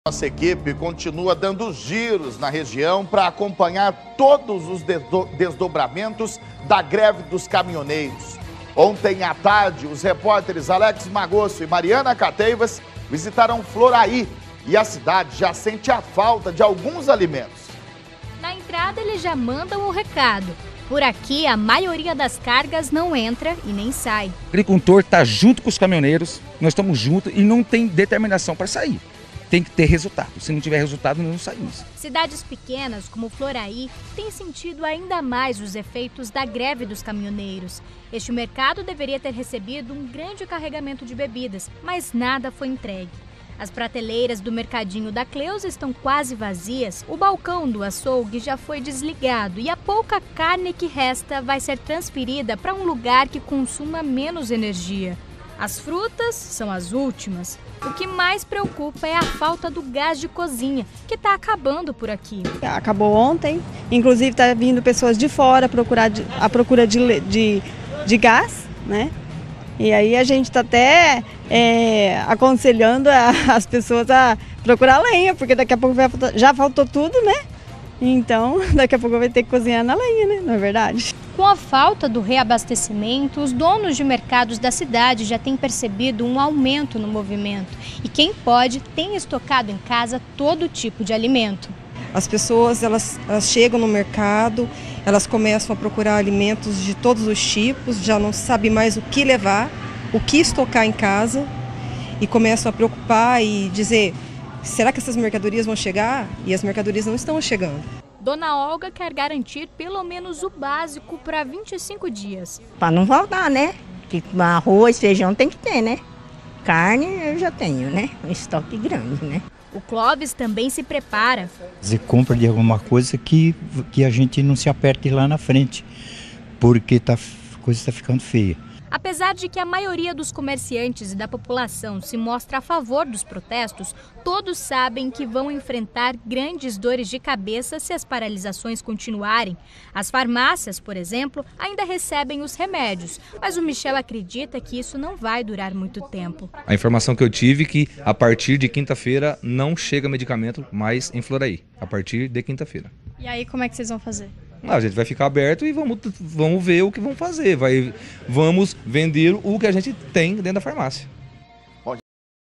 Nossa equipe continua dando giros na região para acompanhar todos os desdobramentos da greve dos caminhoneiros. Ontem à tarde, os repórteres Alex Magosso e Mariana Cateivas visitaram Floraí e a cidade já sente a falta de alguns alimentos. Na entrada, eles já mandam o recado. Por aqui, a maioria das cargas não entra e nem sai. O agricultor está junto com os caminhoneiros, nós estamos juntos e não tem determinação para sair. Tem que ter resultado. Se não tiver resultado, nós não saímos. Cidades pequenas, como Floraí, têm sentido ainda mais os efeitos da greve dos caminhoneiros. Este mercado deveria ter recebido um grande carregamento de bebidas, mas nada foi entregue. As prateleiras do mercadinho da Cleusa estão quase vazias, o balcão do açougue já foi desligado e a pouca carne que resta vai ser transferida para um lugar que consuma menos energia. As frutas são as últimas. O que mais preocupa é a falta do gás de cozinha, que está acabando por aqui. Acabou ontem, inclusive está vindo pessoas de fora à procura de gás, né? E aí a gente está até aconselhando as pessoas a procurar lenha, porque daqui a pouco já faltou tudo, né? Então, daqui a pouco vai ter que cozinhar na lenha, né? Não é verdade? Com a falta do reabastecimento, os donos de mercados da cidade já têm percebido um aumento no movimento. E quem pode tem estocado em casa todo tipo de alimento. As pessoas elas chegam no mercado, elas começam a procurar alimentos de todos os tipos, já não sabem mais o que levar, o que estocar em casa e começam a preocupar e dizer: será que essas mercadorias vão chegar? E as mercadorias não estão chegando. Dona Olga quer garantir pelo menos o básico para 25 dias. Para não faltar, né? Que arroz, feijão tem que ter, né? Carne eu já tenho, né? Um estoque grande, né? O Clóvis também se prepara. Fazer compra de alguma coisa que a gente não se aperte lá na frente, porque a coisa está ficando feia. Apesar de que a maioria dos comerciantes e da população se mostra a favor dos protestos, todos sabem que vão enfrentar grandes dores de cabeça se as paralisações continuarem. As farmácias, por exemplo, ainda recebem os remédios, mas o Michel acredita que isso não vai durar muito tempo. A informação que eu tive é que a partir de quinta-feira não chega medicamento mais em Floraí, a partir de quinta-feira. E aí como é que vocês vão fazer? A gente vai ficar aberto e vamos ver o que vamos fazer. Vamos vender o que a gente tem dentro da farmácia.